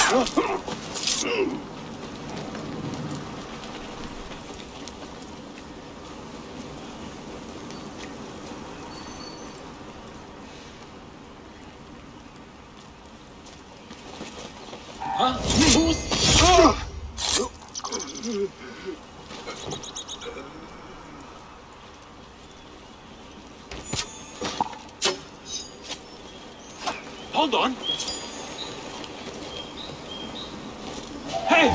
Hold on. Hey!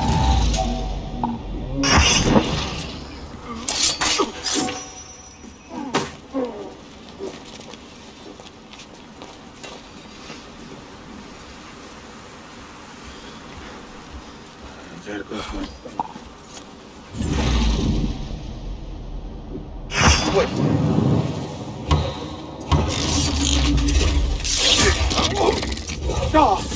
There goes my... Wait. Oh!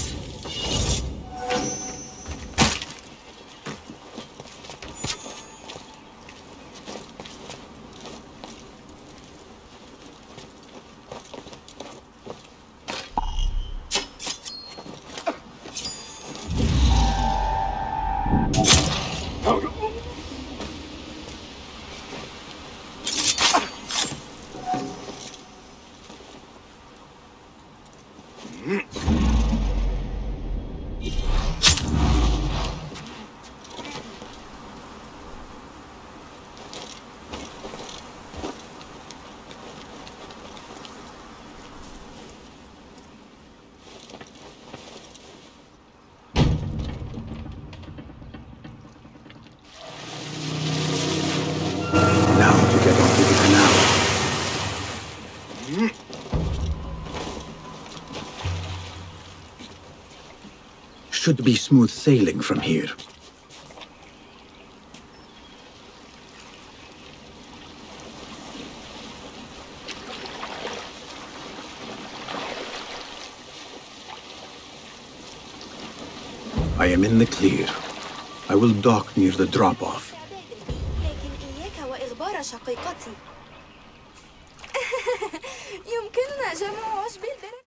Now to get onto the canal. Should be smooth sailing from here. I am in the clear. I will dock near the drop-off. شقيقتي. يمكننا جمع عشب البرد.